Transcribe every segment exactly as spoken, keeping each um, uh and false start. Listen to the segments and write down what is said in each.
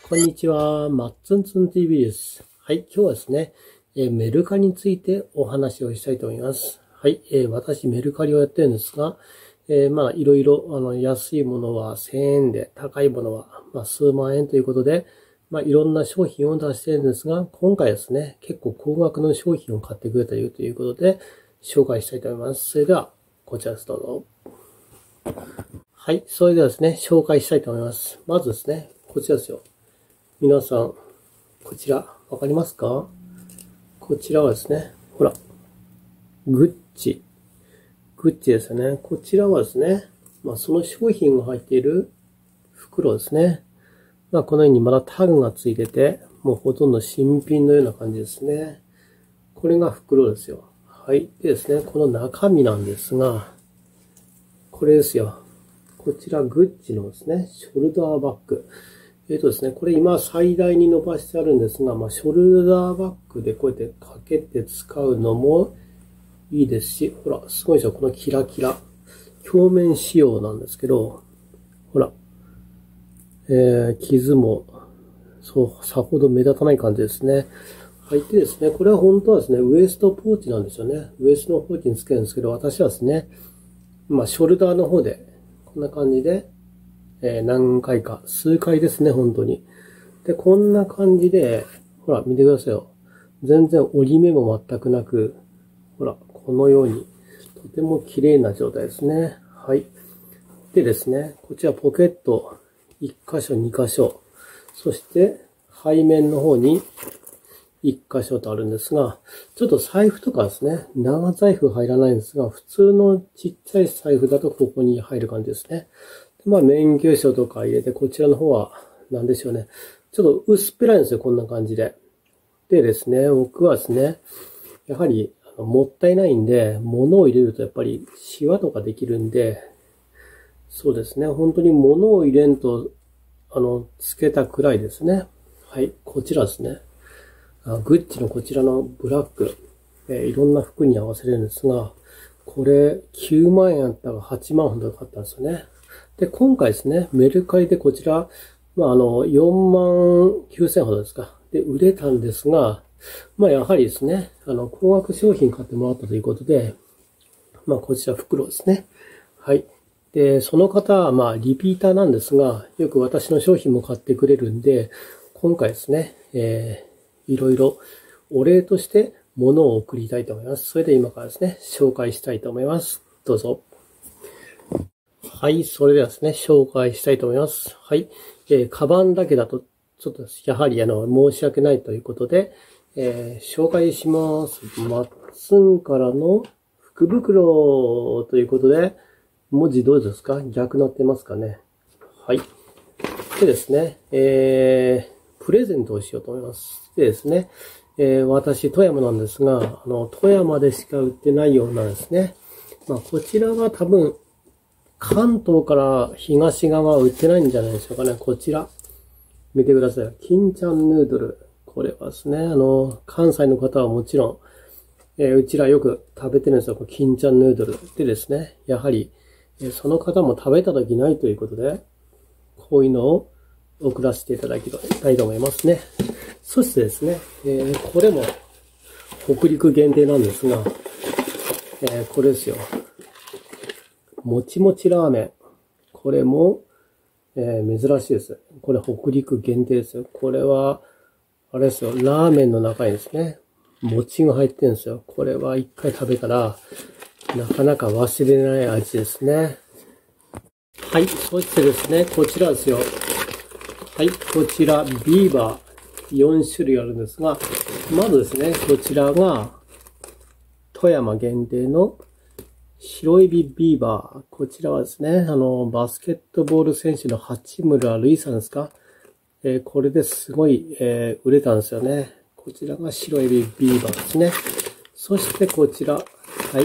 こんにちは、まっつんつん ティーブイ です。はい、今日はですね、えー、メルカリについてお話をしたいと思います。はい、えー、私メルカリをやってるんですが、えー、まあいろいろあの安いものはせんえんで、高いものはまあ数万円ということで、まあいろんな商品を出してるんですが、今回ですね、結構高額の商品を買ってくれたよということで、紹介したいと思います。それでは、こちらです、どうぞ。はい、それではですね、紹介したいと思います。まずですね、こちらですよ。皆さん、こちら、わかりますか？こちらはですね、ほら、グッチ。グッチですね。こちらはですね、まあその商品が入っている袋ですね。まあこのようにまだタグがついてて、もうほとんど新品のような感じですね。これが袋ですよ。はい。でですね、この中身なんですが、これですよ。こちらグッチのですね、ショルダーバッグ。えっとですね、これ今最大に伸ばしてあるんですが、まあ、ショルダーバッグでこうやってかけて使うのもいいですし、ほら、すごいでしょ、このキラキラ。表面仕様なんですけど、ほら、えー、傷も、そう、さほど目立たない感じですね。はい。でですね、これは本当はですね、ウエストポーチなんですよね。ウエストのポーチにつけるんですけど、私はですね、まあ、ショルダーの方で、こんな感じで、えー、何回か、数回ですね、本当に。で、こんな感じで、ほら、見てくださいよ。全然折り目も全くなく、ほら、このように、とても綺麗な状態ですね。はい。でですね、こちらポケット、いっ箇所、に箇所、そして、背面の方に、いっ箇所とあるんですが、ちょっと財布とかですね、長財布入らないんですが、普通のちっちゃい財布だとここに入る感じですね。まあ、免許証とか入れて、こちらの方は、なんでしょうね。ちょっと薄っぺらいんですよ、こんな感じで。でですね、僕はですね、やはり、もったいないんで、物を入れるとやっぱりシワとかできるんで、そうですね、本当に物を入れんと、あの、つけたくらいですね。はい、こちらですね。グッチのこちらのブラック、えー、いろんな服に合わせれるんですが、これきゅうまんえんあったらはちまんほどかかったんですよね。で、今回ですね、メルカリでこちら、まあ、あの、よんまんきゅうせんほどですか。で、売れたんですが、まあ、やはりですね、あの、高額商品買ってもらったということで、まあ、こちら袋ですね。はい。で、その方は、まあ、リピーターなんですが、よく私の商品も買ってくれるんで、今回ですね、えー、いろいろお礼として物を送りたいと思います。それで今からですね、紹介したいと思います。どうぞ。はい、それではですね、紹介したいと思います。はい、えー、カバンだけだと、ちょっと、やはり、あの、申し訳ないということで、えー、紹介します。マッツンからの福袋ということで、文字どうですか？逆なってますかね？はい。でですね、えー、プレゼントをしようと思います。でですね、えー、私、富山なんですが、あの、富山でしか売ってないようなですね、まあ、こちらは多分、関東から東側は売ってないんじゃないでしょうかね。こちら。見てください。金ちゃんヌードル。これはですね、あの、関西の方はもちろん、えー、うちらよく食べてるんですよ。この金ちゃんヌードル。でですね、やはり、えー、その方も食べた時ないということで、こういうのを送らせていただきたいと思いますね。そしてですね、えー、これも北陸限定なんですが、えー、これですよ。もちもちラーメン。これも、えー、珍しいです。これ北陸限定ですよ。これは、あれですよ。ラーメンの中にですね、餅が入ってるんですよ。これは一回食べたら、なかなか忘れない味ですね。はい。そしてですね、こちらですよ。はい。こちら、ビーバー。よん種類あるんですが、まずですね、こちらが、富山限定の白エビビーバー。こちらはですね、あの、バスケットボール選手の八村塁さんですか？えー、これですごい、えー、売れたんですよね。こちらが白エビビーバーですね。そしてこちら。はい、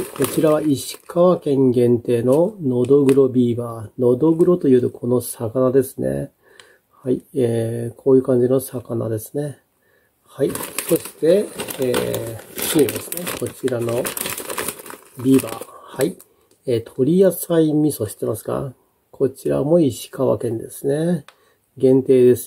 こちらは石川県限定ののどぐろビーバー。のどぐろというとこの魚ですね。はい、えー、こういう感じの魚ですね。はい、そして、えー、次ですね、こちらのビーバー。はい。えー、鶏野菜味噌知ってますか？こちらも石川県ですね。限定ですよ。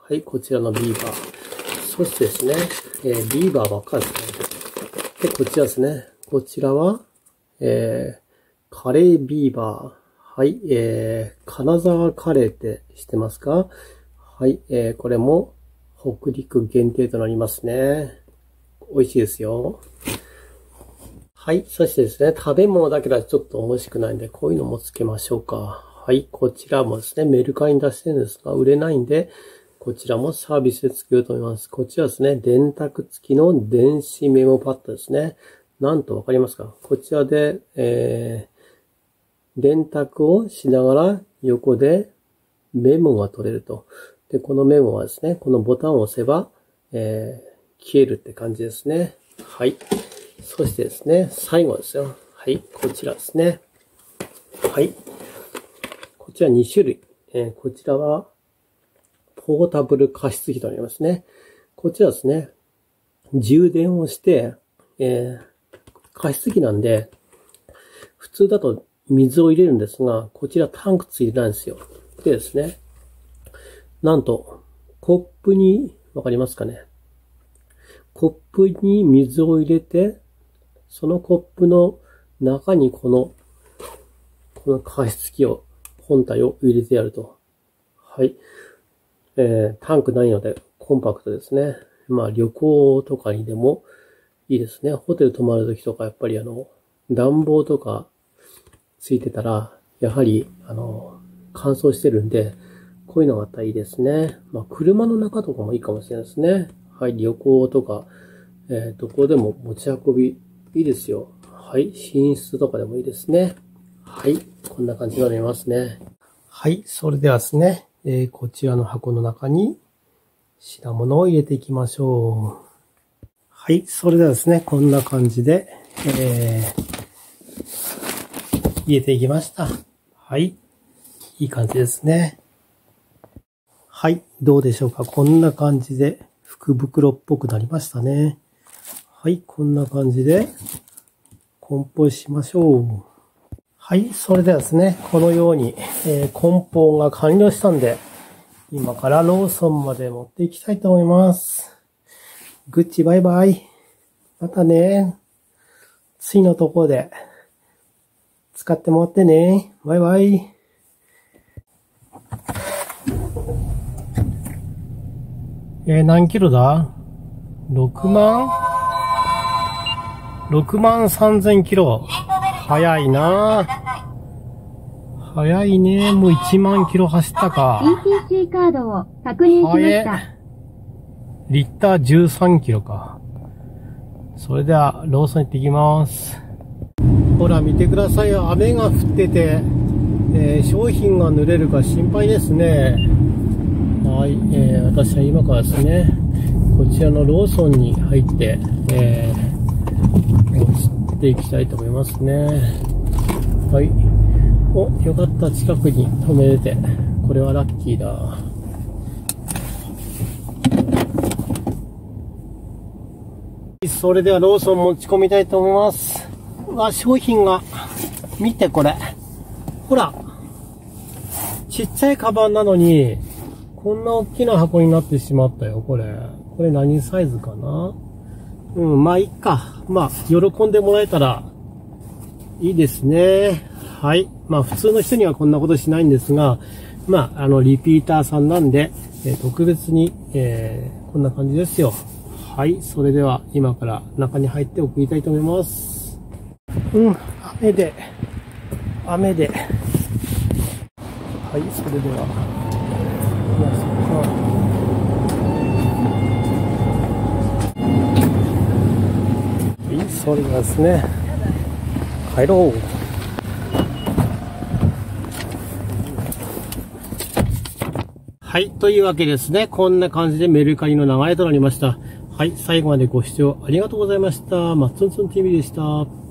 はい、こちらのビーバー。そしてですね、えー、ビーバーばっかりですね。で、こちらですね。こちらは、えー、カレービーバー。はい、えー、金沢カレーって知ってますか？はい、えー、これも北陸限定となりますね。美味しいですよ。はい、そしてですね、食べ物だけだとちょっと美味しくないんで、こういうのもつけましょうか。はい、こちらもですね、メルカリに出してるんですが、売れないんで、こちらもサービスでつけようと思います。こちらですね、電卓付きの電子メモパッドですね。なんとわかりますか？こちらで、えー、電卓をしながら横でメモが取れると。で、このメモはですね、このボタンを押せば、えー、消えるって感じですね。はい。そしてですね、最後ですよ。はい、こちらですね。はい。こちらに種類。えー、こちらは、ポータブル加湿器となりますね。こちらですね、充電をして、えー、加湿器なんで、普通だと水を入れるんですが、こちらタンクついてないんですよ。でですね、なんと、コップに、わかりますかね？コップに水を入れて、そのコップの中にこの、この加湿器を、本体を入れてやると。はい。えー、タンクないのでコンパクトですね。まあ旅行とかにでもいいですね。ホテル泊まるときとかやっぱりあの、暖房とかついてたら、やはりあの、乾燥してるんで、こういうのがあったらいいですね。まあ車の中とかもいいかもしれないですね。はい、旅行とか、えー、どこでも持ち運びいいですよ。はい、寝室とかでもいいですね。はい、こんな感じになりますね。はい、それではですね、えー、こちらの箱の中に品物を入れていきましょう。はい、それではですね、こんな感じで、えー、入れていきました。はい、いい感じですね。はい、どうでしょうか。こんな感じで福袋っぽくなりましたね。はい、こんな感じで梱包しましょう。はい、それではですね、このように、えー、梱包が完了したんで、今からローソンまで持っていきたいと思います。グッチバイバイ。またね。次のところで使ってもらってね。バイバイ。えー、何キロだ ?ろくまん ?ろくまんさんぜんキロ。早いなぁ。早いね。もういちまんキロ走ったか。 イーティーシー カードを確認しました。 リッターじゅうさんキロか。それでは、ローソン行ってきます。ほら、見てくださいよ。雨が降ってて、えー、商品が濡れるか心配ですね。はい、えー、私は今からですね、こちらのローソンに入って、えー、落ちていきたいと思いますね。はい。お、よかった。近くに止めれて。これはラッキーだ。それではローソン持ち込みたいと思います。うわ、商品が。見てこれ。ほら。ちっちゃいカバンなのに、こんな大きな箱になってしまったよ、これ。これ何サイズかな？うん、まあいいか。まあ、喜んでもらえたらいいですね。はい。まあ普通の人にはこんなことしないんですが、まああのリピーターさんなんで、えー、特別に、えー、こんな感じですよ。はい。それでは今から中に入って送りたいと思います。うん。雨で、雨で。はい。それでは。まあそっか。はい。それではですね。帰ろう。はい。というわけですね。こんな感じでメルカリの流れとなりました。はい。最後までご視聴ありがとうございました。まっつんつん ティーブイ でした。